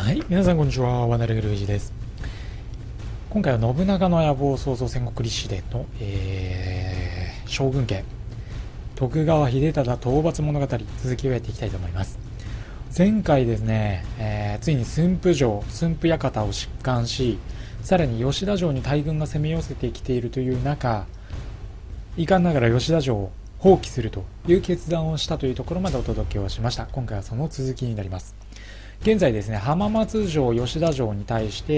はい、皆さんこんにちは。ワナルグルージです。今回は信長の野望創造戦国立志伝の、将軍家徳川秀忠討伐物語続きをやっていきたいと思います。前回ですね、ついに駿府城駿府館を疾患し、さらに吉田城に大軍が攻め寄せてきているという中、遺憾ながら吉田城を放棄するという決断をしたというところまでお届けをしました。今回はその続きになります。現在ですね、浜松城、吉田城に対して、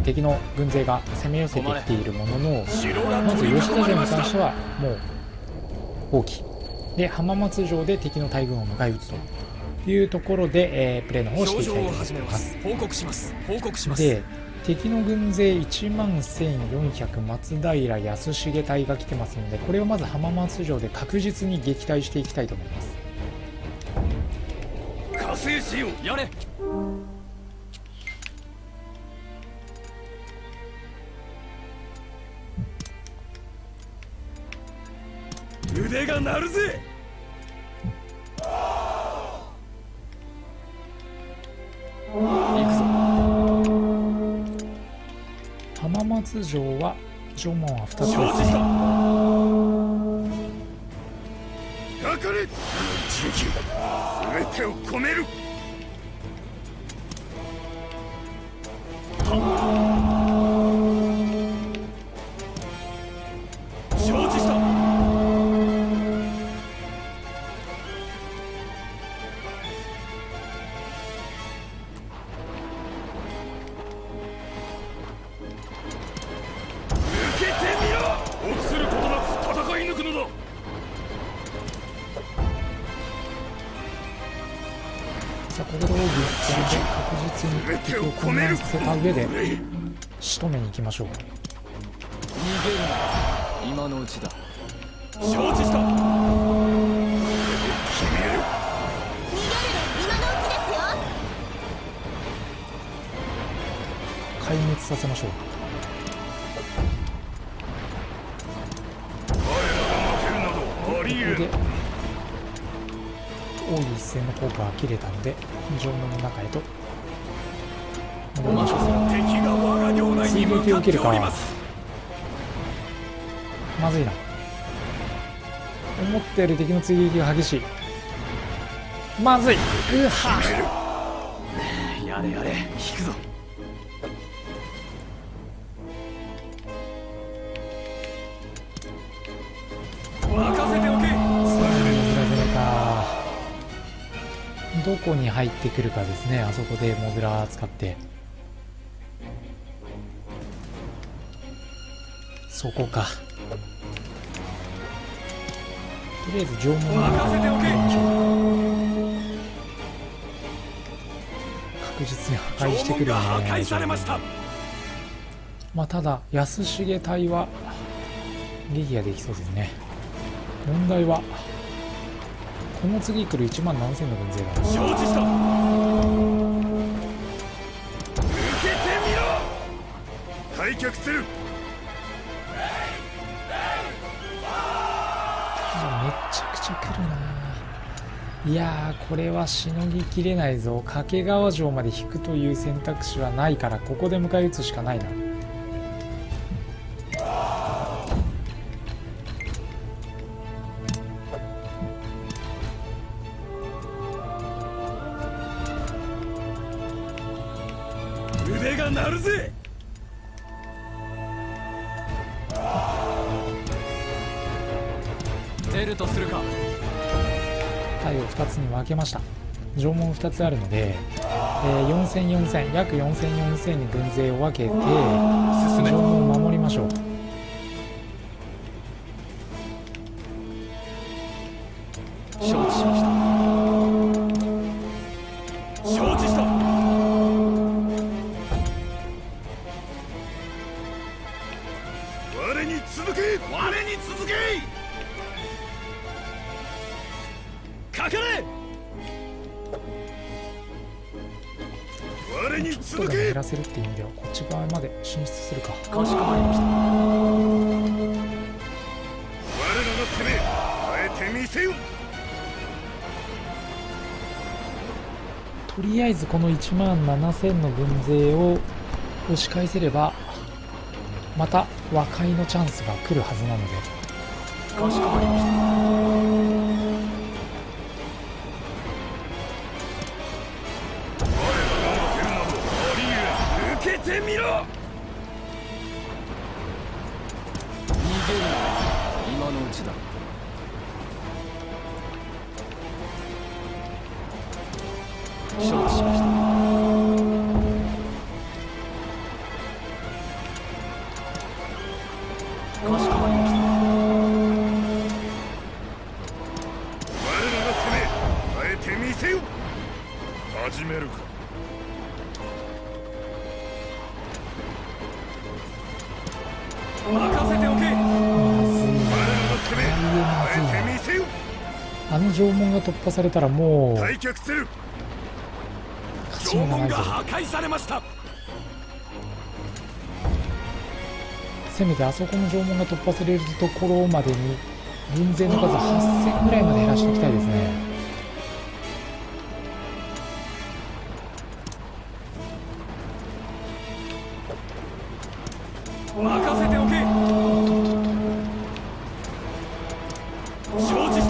敵の軍勢が攻め寄せてきているものの、まず吉田城に関してはもう放棄で、浜松城で敵の大軍を迎え撃つというところで、プレーの方をしていきたいと思います。で、敵の軍勢11400松平安重隊が来てますので、これをまず浜松城で確実に撃退していきたいと思います。 加勢しよう。やれ。腕が鳴るぜ。 行くぞ。浜松城は城門は2つですね。 かかれ。全てを込める。承知した。受けてみろ。臆することなく戦い抜くのだ。 ここで確実に敵を混乱させた上で仕留めに行きましょう。逃げるな、今のうちだ。承知した。逃げる。逃げるの今のうちですよ。 壊滅させましょう。ここで多い一戦の効果が切れたので城門の中へと戻りましょう。追撃を受けるか。まずいな。思ったより敵の追撃が激しい。まずい。うはやれやれ、引くぞ。任せておけ。 どこに入ってくるかですね。あそこでモグラ使ってそこか。とりあえず城門に入れましょう。確実に破壊してくるよね。まあただ安重隊は撃破できそうですね。問題はこの次来る1万7000の軍勢だ。 承知した。受けてみろ。退却する。 めっちゃくちゃ来るな。いやー、これはしのぎきれないぞ。掛川城まで引くという選択肢はないから、ここで迎え撃つしかないな。 腕が鳴るぜ。出るとするか。 隊を2つに分けました。城門2つあるので、4000、4000、約4000、4000に軍勢を分けて城門を守りましょう。 承知しました。承知した。我に続け。我に続け。かかれ。我に続け。 減らせるっていう意味ではこっち側まで進出するか。 かしこまりました。我らの攻め、耐えてみせよ。 ととりあえずこの1万7000の軍勢を押し返せればまた和解のチャンスが来るはずなので、 かしこまりました。受けてみろ。逃げるな、今のうちだ。承知しました。かしこまりました。 我らが攻め、あえてみせよ。始めるか。 任せておけ。 まずいな、 あえてみせよ。 あの城門が突破されたらもう退却する。 勝ち目がないぞ。 破壊されました。 せめてあそこの城門が突破されるところまでに軍勢の数8000ぐらいまで減らしておきたいですね。 任せておけ。承知した。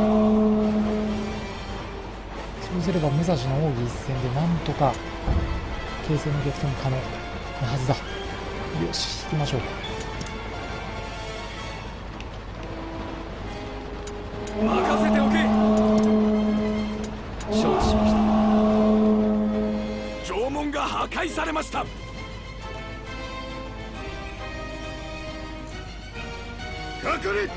そうすれば武蔵の奥義一戦でなんとか形勢の逆転可能なはずだ。よし、引きましょう。 任せておけ。承知しました。城門が破壊されました。 かかれ。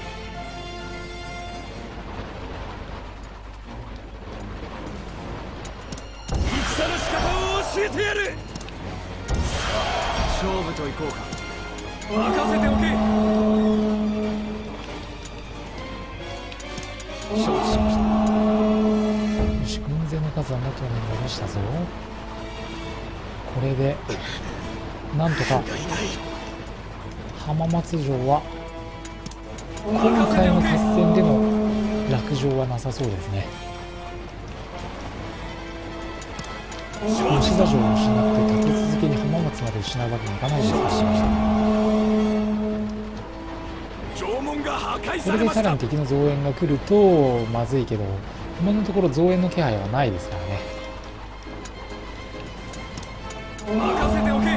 戦の仕方を教えてやる。勝負といこうか。任せておけ。承知しました。 よし、軍勢の数は元に戻したぞ。これでなんとか浜松城は今回の合戦での落城はなさそうですね。吉田城を失って立て続けに浜松まで失うわけにいかないですから、これでさらに敵の増援が来るとまずいけど、今のところ増援の気配はないですからね。 任せておけ。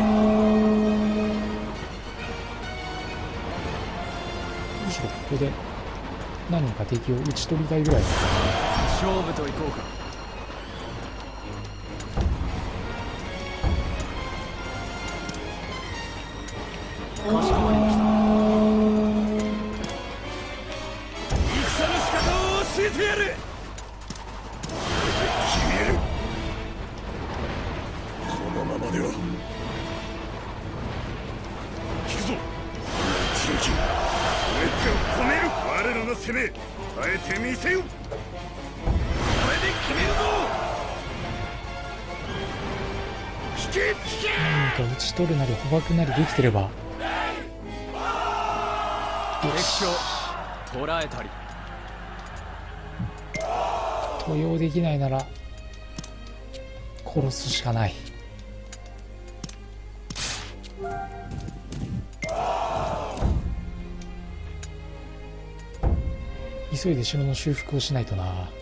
むしろここで何か敵を打ち取りたいぐらいですね。 勝負といこうか。かしこまりました。戦の仕方を教えてやる。 決める。このままでは引くぞ。一撃。全てを止める。我らの攻め、あえてみせよ。 これで決めるぞ。 引け引け。 何か打ち取るなり捕獲なりできてれば。 敵将捕らえたり。 登用できないなら殺すしかない。急いで城の修復をしないとな。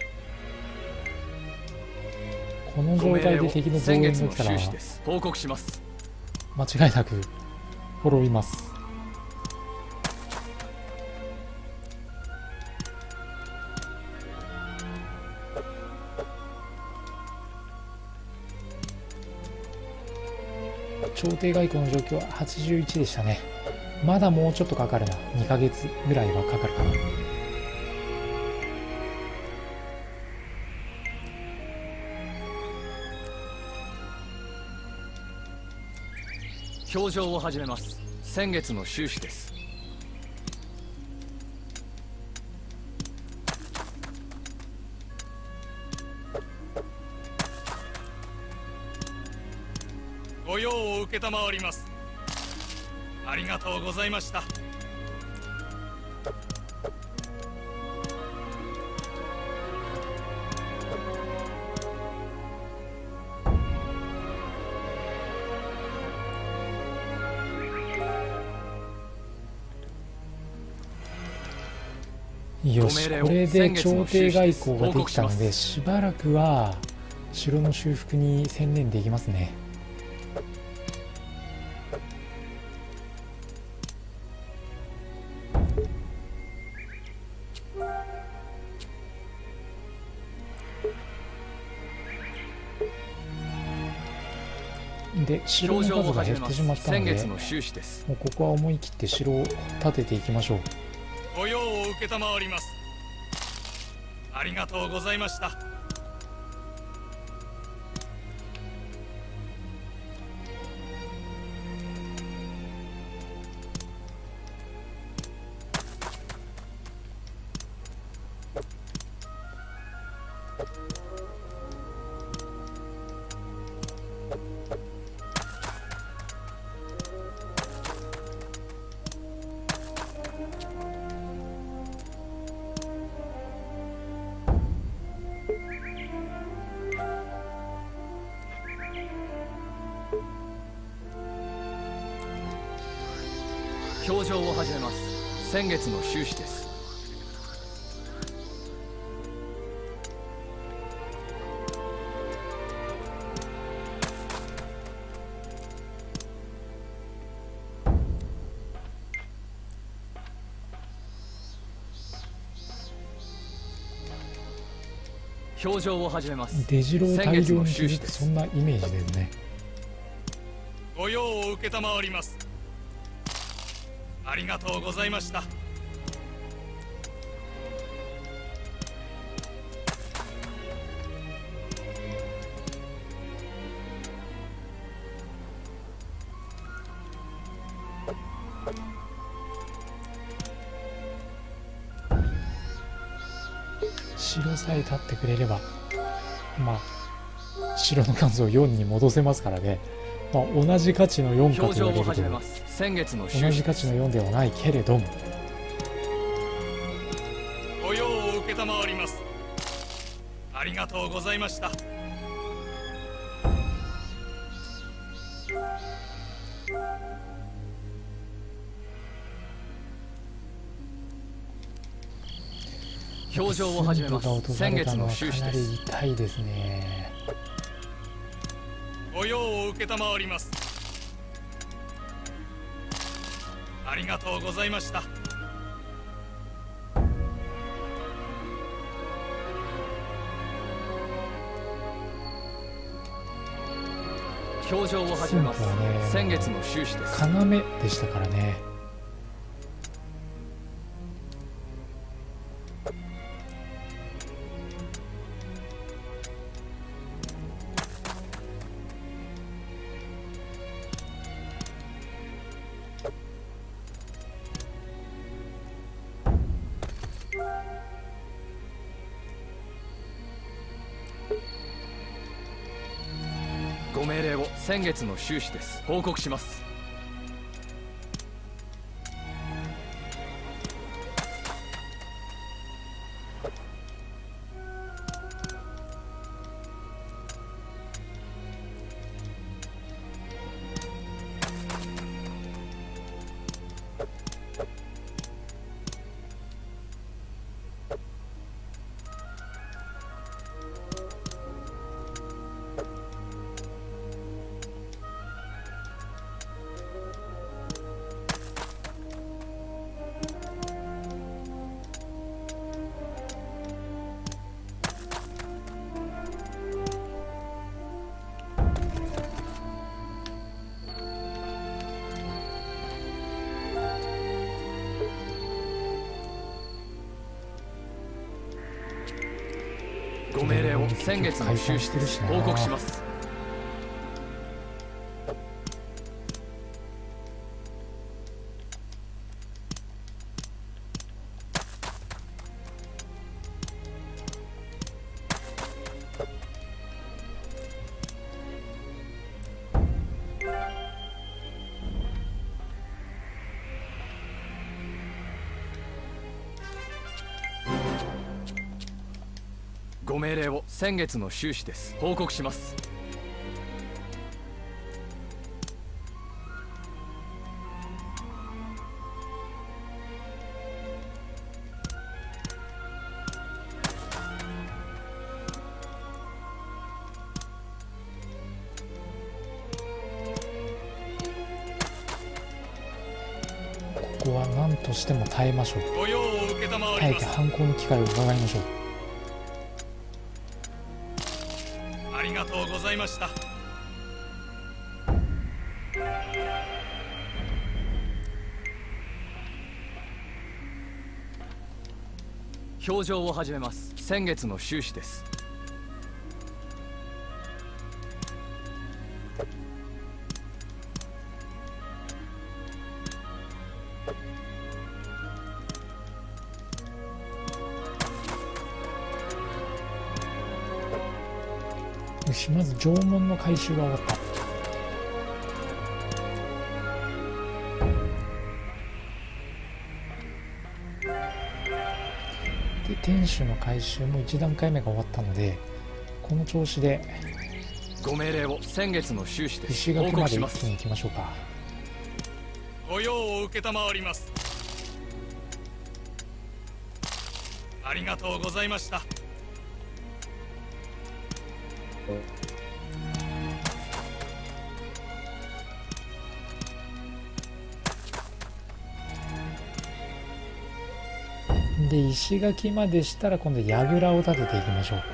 この状態で敵の増援が来たら報告します。 間違いなく滅びます。朝廷外交の状況は81でしたね。まだもうちょっとかかるな。2ヶ月ぐらいはかかるかな。 表情を始めます。先月の収支です。 ご用を受けたまわります。ありがとうございました。 よし、これで朝廷外交ができたので、しばらくは城の修復に専念できますね。で、城の数が減ってしまったので、もうここは思い切って城を建てていきましょう。 御用を承ります。ありがとうございました。 表情を始めます。先月の収支です。表情を始めます。 出城を大量にするってそんなイメージですね。 御用を承ります。ありがとうございました。 城さえ立ってくれれば、まあ城の数を4に戻せますからね。まあ、同じ価値の4かと言われると同じ価値の4ではないけれども、 御用を承ります。ありがとうございました。 表情を始めます。先月の収支です。 かなり痛いですね。 御用を承ります。ありがとうございました。 表情を始めます。先月の収支です。 要でしたからね。 ご命令を。先月の収支です。報告します。ご命令を。先月の収支です。報告します。ご命令を。先月の収支です。報告します。 は何としても耐えましょう。 ご用を承り耐えてます。 反抗の機会を伺いましょう。 ありがとうございました。 表情を始めます。先月の収支です。 よし、まず縄文の回収が終わった。で、天守の回収も1段階目が終わったので、この調子でご命令を。先月の収支です。 石垣まで一報告します。 気に行きましょうか。 ご用を承ります。ありがとうございました。 で、石垣までしたら今度櫓を立てていきましょう。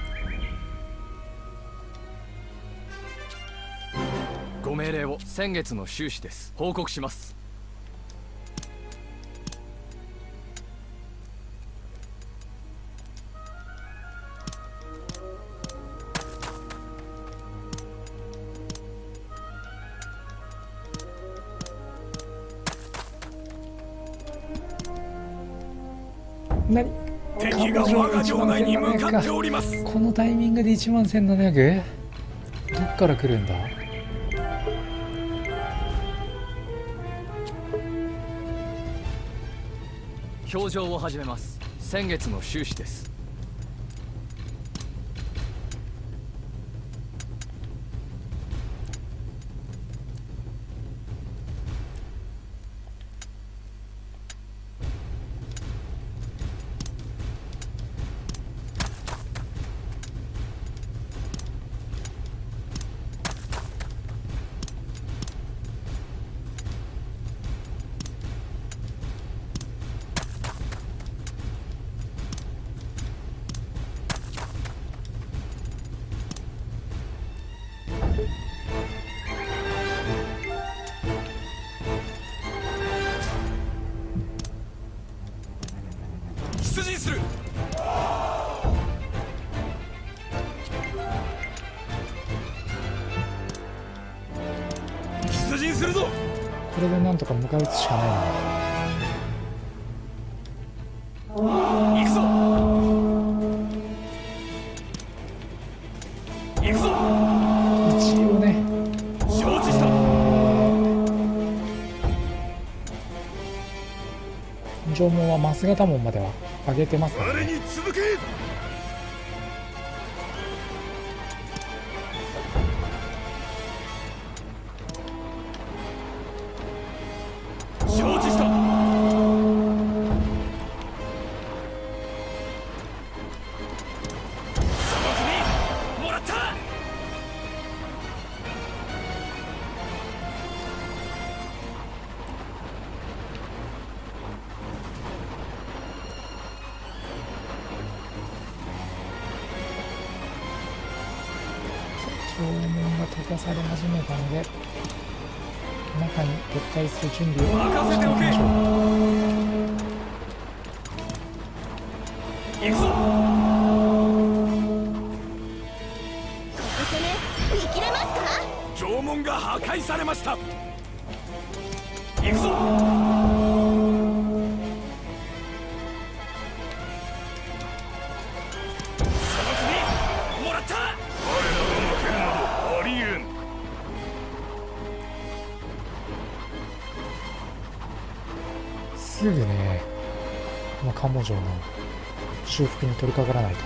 ご命令を。先月の収支です。報告します。 何？ 敵が我が城内に向かっております。 このタイミングで 11,700？ どっから来るんだ？ 表情を始めます。先月の収支です。 出陣する。出陣するぞ。 これでなんとか向かうしかないな。 行くぞ。行くぞ。 一応ね、 承知した。 縄文は増形門までは上げてますから我ね。 に続け。承知した。その国もらった。 縄文が溶かされ始めたので、中に撤退する準備をしておきましょう。 行くぞ。 ここ攻め見切れますか？ 縄文が破壊されました。行くぞ。その国もらった。我らが負けるなどありえん。 すぐね、この関門城の修復に取り掛からないと。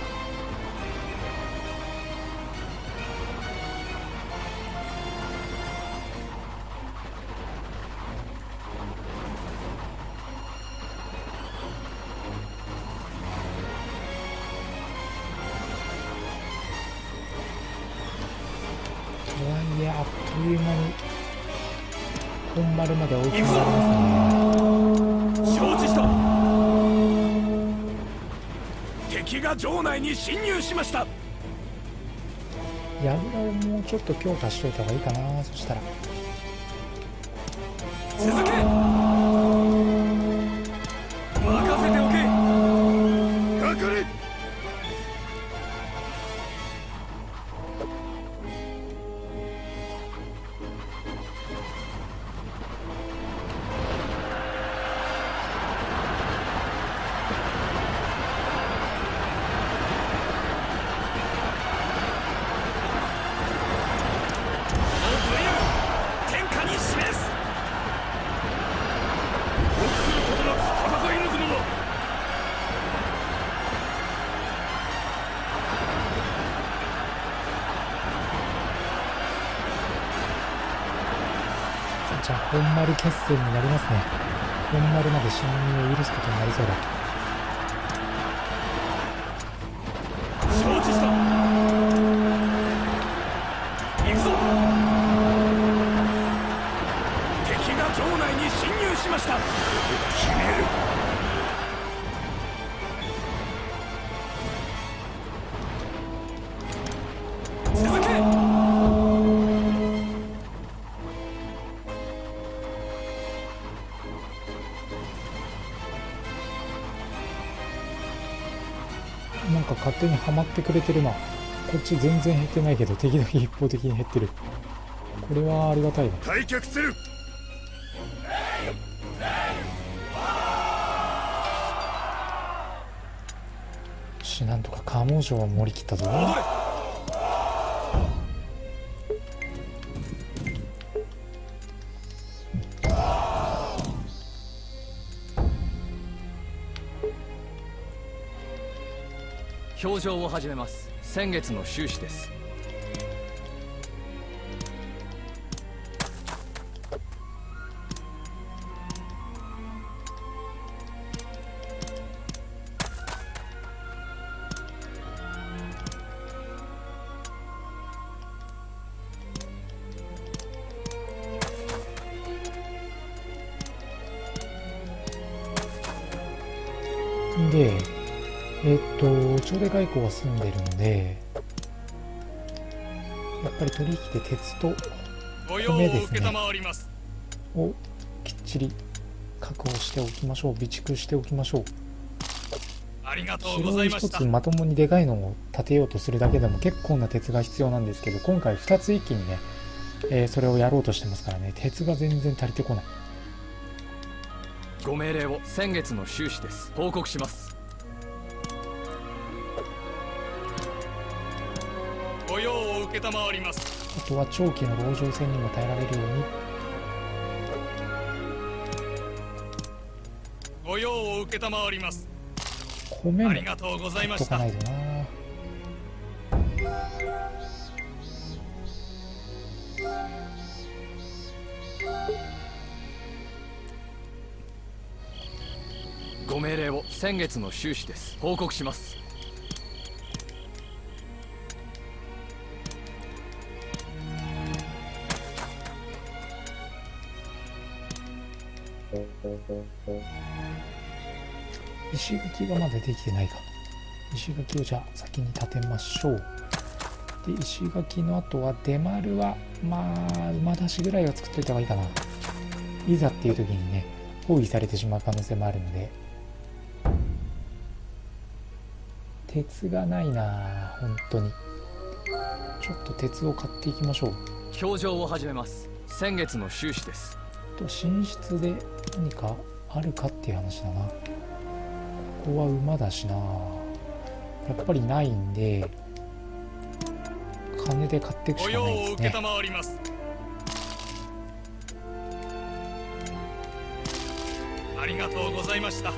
とはいえあっという間に本丸まで追い詰められますね。 承知した。敵が城内に侵入しました。 櫓をもうちょっと強化しといた方がいいかな。そしたら続け。任せておけ。かかれ。 じゃあ本丸決戦になりますね。本丸まで侵入を許すことになりそうだ。 承知した。行くぞ。敵が城内に侵入しました。決める。続け。 なんか勝手にはまってくれてるな。こっち全然減ってないけど敵だけ一方的に減ってる。これはありがたいな。 退却する。 なんとか鴨城を盛り切ったぞ。 表情を始めます。先月の収支です。 で朝礼外交が済んでるので、やっぱり取引で鉄と米ですねをきっちり確保しておきましょう。備蓄しておきましょう。城を一つまともにでかいのを建てようとするだけでも結構な鉄が必要なんですけど、今回2つ一気にね、それをやろうとしてますからね、鉄が全然足りてこない。 ご命令を。先月の収支です。報告します。 御用を受けたまわります。 あとは長期の籠城戦にも耐えられるように。 御用を受けたまわります。 米もありがとうございました。 買っとかないとな。 ご命令を。先月の収支です。報告します。 石垣がまだできてないか。石垣をじゃあ先に建てましょう。で石垣の後は出丸はまあ馬出しぐらいは作っといた方がいいかな。いざっていう時にね包囲されてしまう可能性もあるので。鉄がないな本当に。ちょっと鉄を買っていきましょう。 表情を始めます。先月の収支です。 と寝室で何かあるかっていう話だな。ここは馬だしな。やっぱりないんで金で買っていくしかないですね。 ありがとうございました。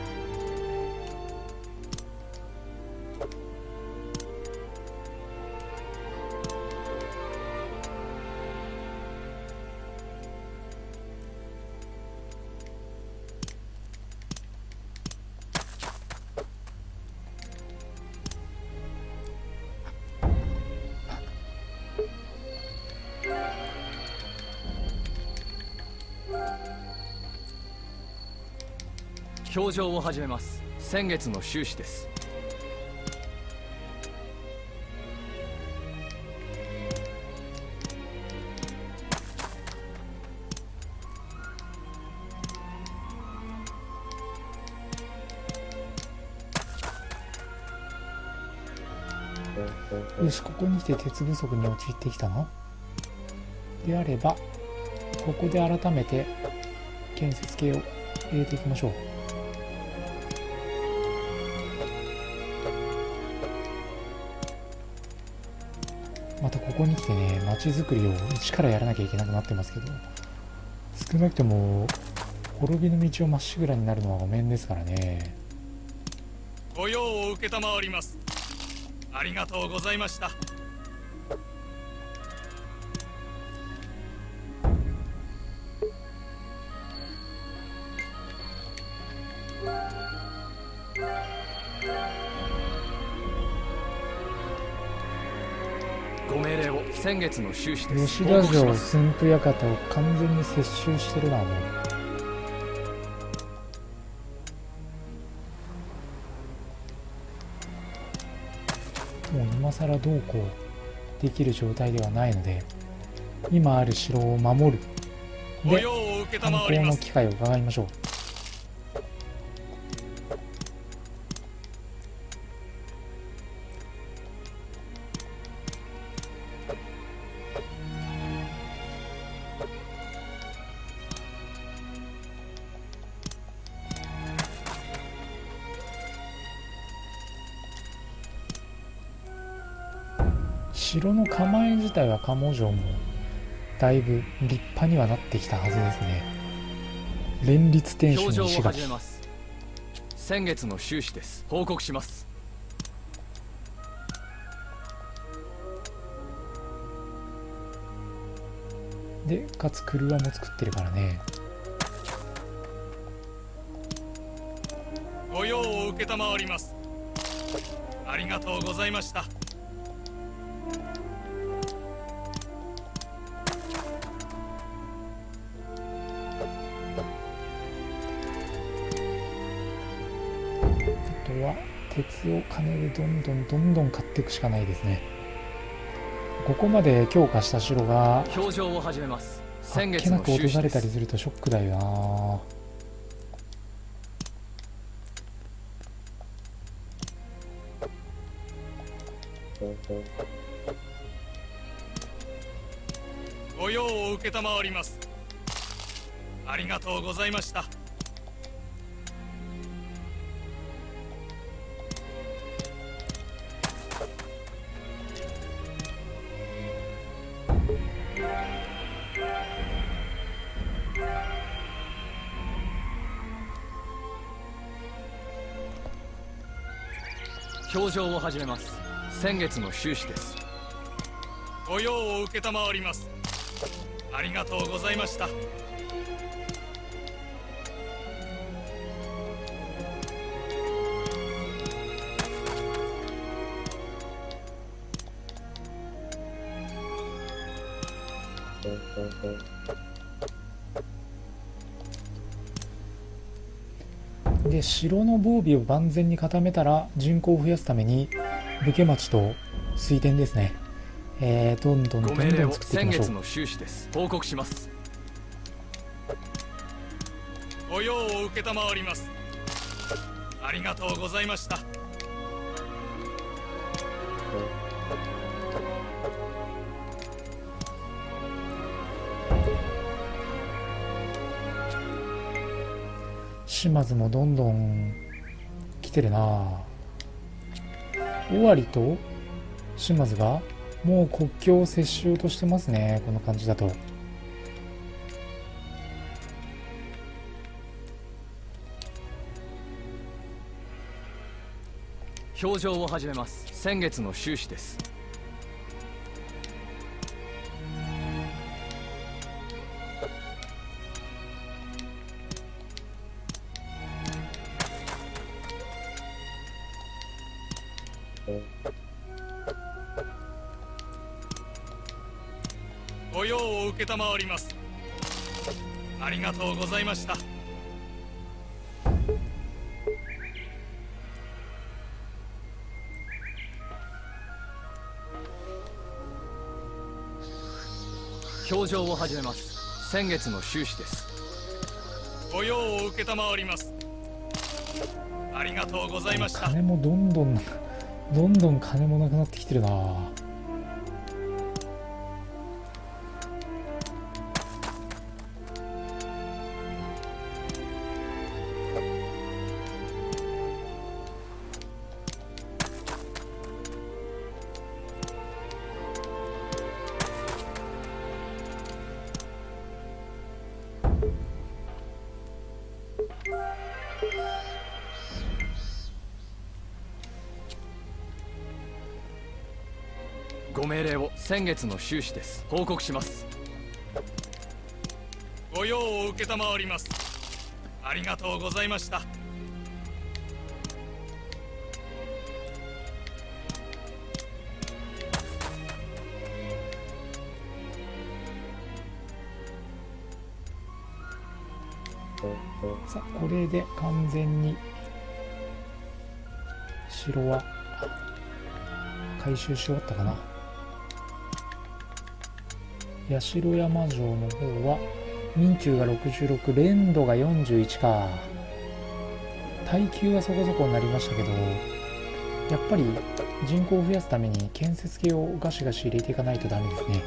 表情を始めます。先月の収支です。 よし、ここに来て鉄不足に陥ってきたのであれば、ここで改めて建設系を入れていきましょう。またここに来てね、街づくりを一からやらなきゃいけなくなってますけど、少なくとも滅びの道をまっしぐらになるのはごめんですからね。 ご用を受けたまわります。ありがとうございました。 ご命令を。先月の収支です。 吉田城駿府館を完全に接収してるな。もう今更どうこうできる状態ではないので、今ある城を守るで観光の機会を伺いましょう。城の構え自体は鴨城もだいぶ立派にはなってきたはずですね。連立天守の石垣。 先月の収支です。報告します。 でかつクルワも作ってるからね。 ご用を受けたまわります。ありがとうございました。 は鉄を金でどんどん買っていくしかないですね。ここまで強化した城が表情を始めます。 あっけなく落とされたりするとショックだよな。 ご用を受けたまわります。ありがとうございました。 表情を始めます。先月の収支です。 ご用を受けたまわります。ありがとうございました。 で城の防備を万全に固めたら人口を増やすために武家町と水田ですね、どんどん作っていきましょう。 先月の収支です。報告します。 ご用を受けたまわります。ありがとうございました。 島津もどんどん来てるな。尾張と島津がもう国境を接しようとしてますね。この感じだと。 表情を始めます。先月の収支です。 ご用を受けたまわります。ありがとうございました。 表情を始めます。先月の収支です。 ご用を受けたまわります。ありがとうございました。 金もどんどん金もなくなってきてるな。 ご命令を。先月の収支です。報告します。 ご用を受けたまわります。ありがとうございました。 さあこれで完全に城は回収し終わったかな。八代山城の方は民中が66、連度が41か。耐久はそこそこになりましたけど、やっぱり人口を増やすために建設系をガシガシ入れていかないとダメですね。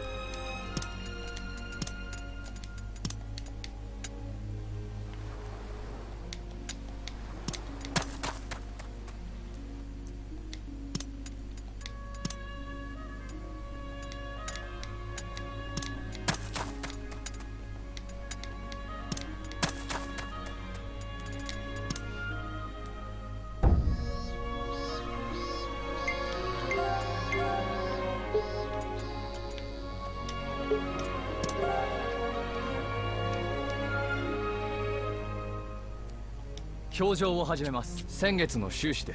表情を始めます。先月の収支です。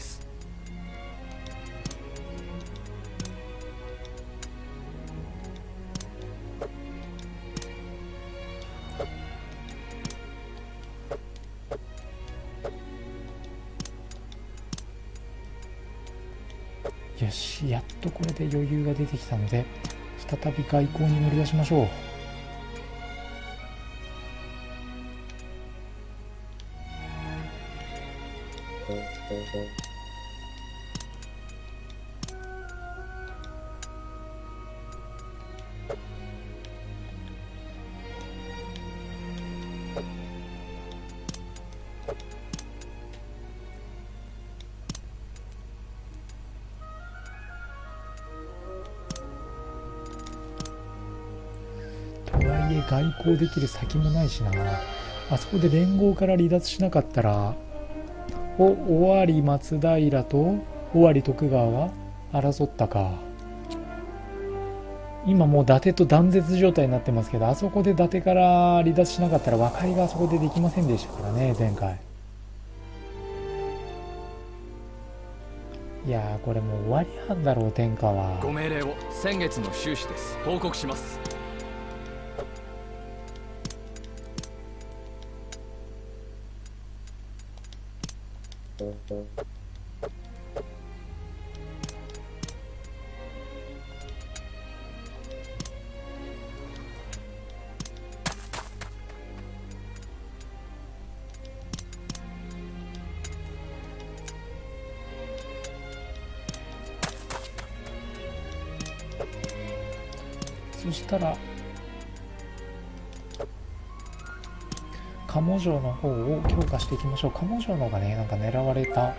よし、やっとこれで余裕が出てきたので再び外交に乗り出しましょう。とはいえ外交できる先もないしな。あそこで連合から離脱しなかったら尾張松平と尾張徳川が争ったか。今もう伊達と断絶状態になってますけど、あそこで伊達から離脱しなかったら和解があそこでできませんでしたからね、前回。いやー、これもう終わりなんだろう、天下は。 ご命令を。先月の収支です。報告します。 そしたら鴨城の方を強化していきましょう。鴨城の方がね、なんか狙われた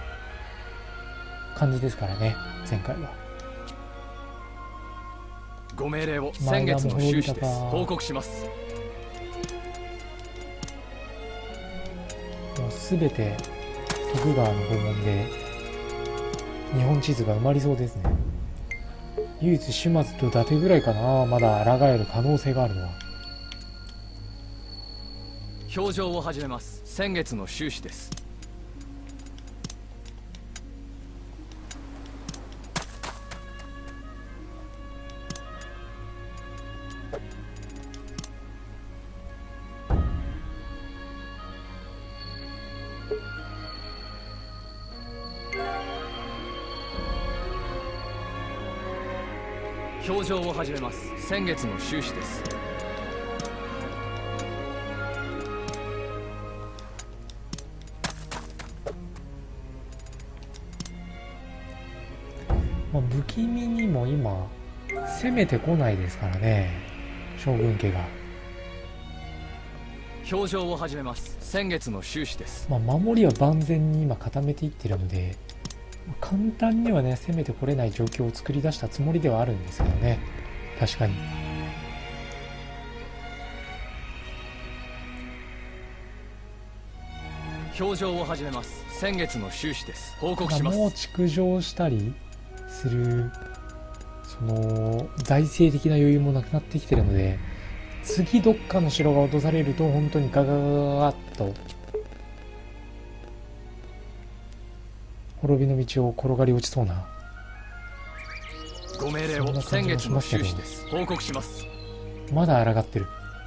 感じですからね、前回は。 ご命令を。先月の収支です。報告します。 もうすべて徳川の御門で日本地図が埋まりそうですね。唯一島津と伊達ぐらいかな、まだ抗える可能性があるのは。 表情を始めます。先月の収支です。 表情を始めます。先月の収支です。 まあ、不気味にも今攻めてこないですからね、将軍家が。 表情を始めます。先月の収支です。 まあ、守りは万全に今固めていってるので、簡単にはね攻めてこれない状況を作り出したつもりではあるんですけどね。確かに表情を始めます。先月の収支です。報告します。 もう築城したりするその財政的な余裕もなくなってきてるので、次どっかの城が落とされると本当にガガガガガッと滅びの道を転がり落ちそうな。 ご命令を。先月の収支です。報告します。 まだ抗ってる。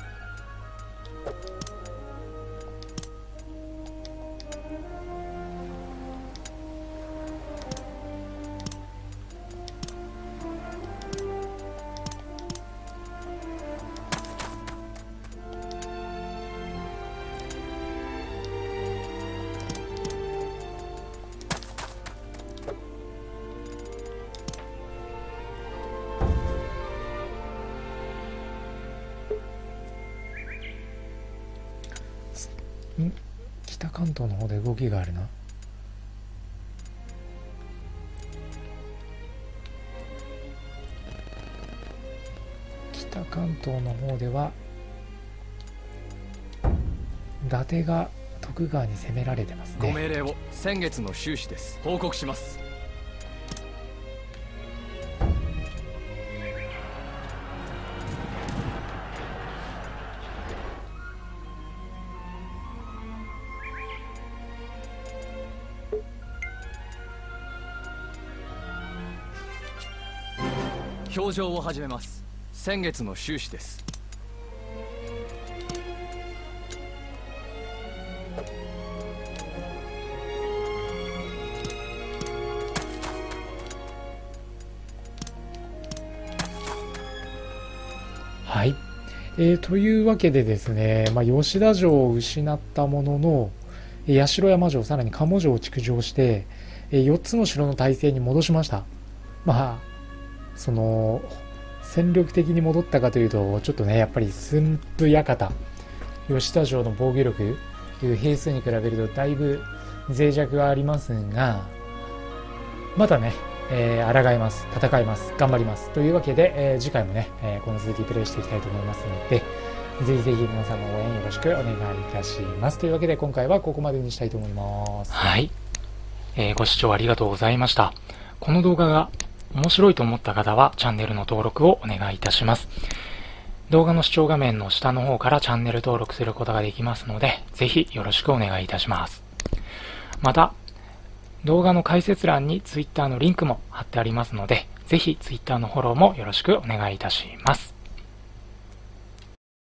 北関東の方で動きがあるな。北関東の方では伊達が徳川に攻められてますね。 ご命令を。先月の収支です。報告します。表情を始めます。先月の収支です。 はい、というわけでですね、吉田城を失ったものの八代山城、さらに鴨城を築城して4つの城の体制に戻しました。その戦力的に戻ったかというとちょっとね、やっぱり駿府館吉田城の防御力兵数に比べるとだいぶ脆弱がありますが、またね、抗います、戦います、頑張りますというわけで、次回もね、この続きプレイしていきたいと思いますので、ぜひぜひ皆さんの応援よろしくお願いいたします。というわけで今回はここまでにしたいと思います。 はい、ご視聴ありがとうございました。この動画が面白いと思った方はチャンネルの登録をお願いいたします。動画の視聴画面の下の方からチャンネル登録することができますので、ぜひよろしくお願いいたします。また、動画の解説欄に Twitter のリンクも貼ってありますので、ぜひ Twitter のフォローもよろしくお願いいたします。